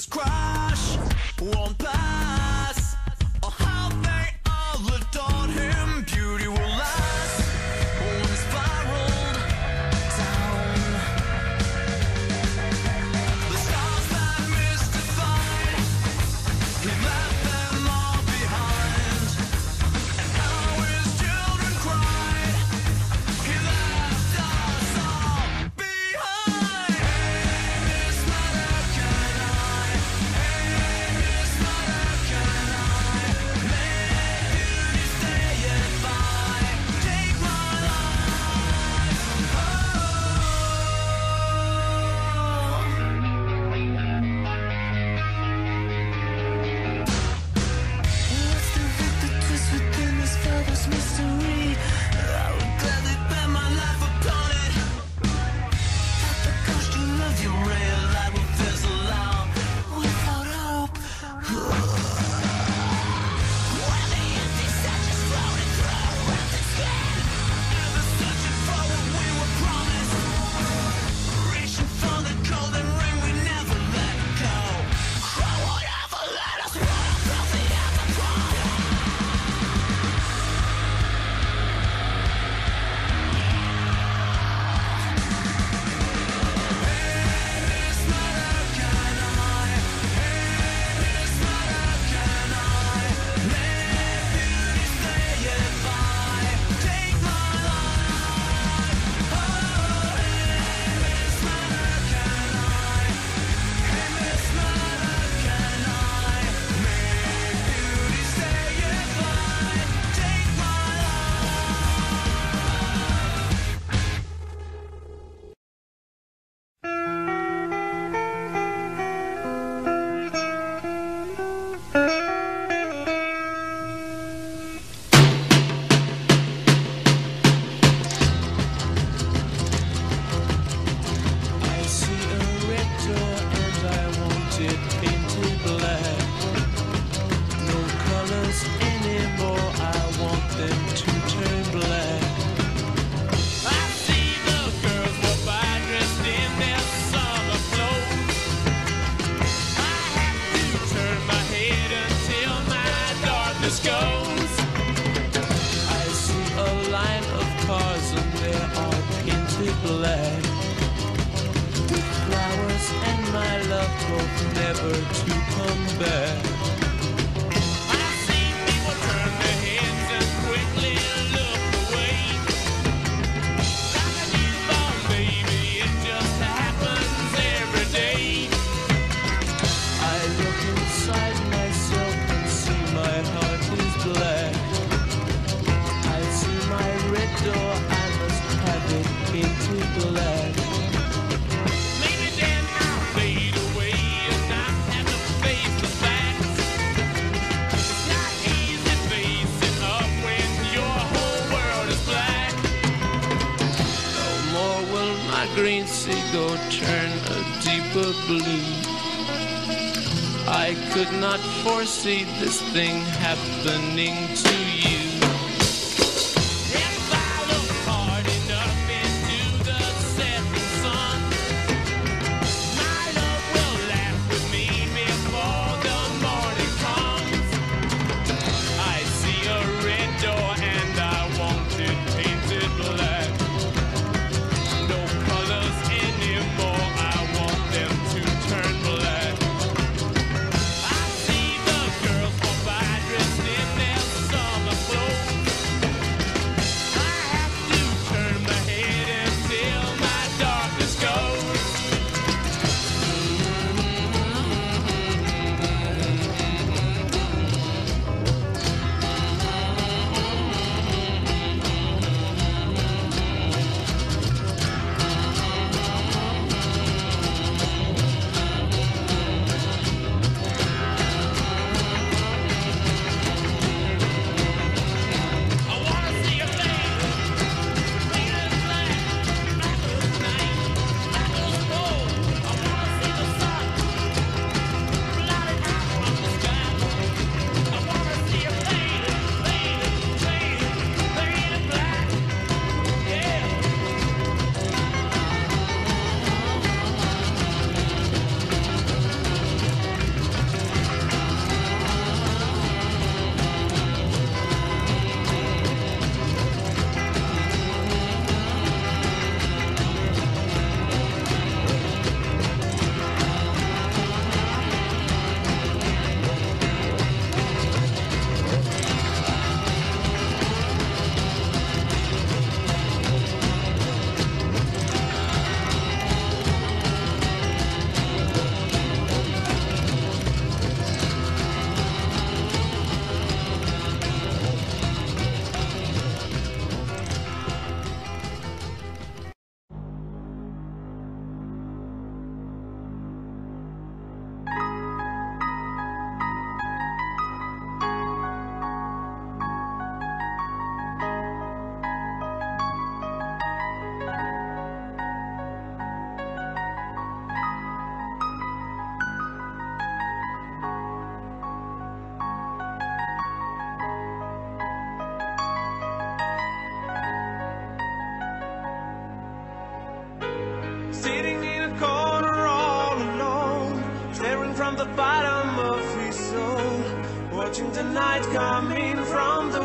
this crush won't pass. Oh, how they all adored him. Beauty will last when it's spiraled down. The stars that mystified, he left them all behind. And now his children cried, he left us all behind. Hey, Miss Mother, can I? Hey, Miss Mother, can I? Make beauty stay if I take my life? What's the hook that twists within his father's mystery? I would gladly bet my life upon it. That the ghost you love, your ray of light will fizzle out without hope. When the empty satchels floated through the skin, ever searching for what we were promised, reaching for the golden ring we never let go. Who would ever let us run up filthy as a problem? Miss Mother, can I? Hey, Miss Mother, can I? Make beauty stay if I take my life? Oh, hey, Miss Mother, can I? Hey, Miss Mother, can I? Make beauty stay if I take my I see a red door and I want it painted black. No colors anymore, I want them to turn black. I see the girls walk by dressed in their summer clothes. I have to turn my head until my darkness goes. I see a line of cars and they are painted black, with flowers and my love hope never to come back. I see people turn their heads and quickly look away. Like a newborn baby, it just happens every day. I look inside myself and see my heart is black. I see my red door, I must have it painted black. Maybe then I'll fade away and not have to face the facts. It's not easy facing up when your whole world is black. No more will my green seagull turn a deeper blue. I could not foresee this thing happening to you. If I look hard enough into the setting sun, my love will laugh with me before the morning comes. I see a red door and I want it painted black. No colors anymore, I want them to turn black. I see the girls walk by dressed in their summer bottom of his soul, watching the night coming from the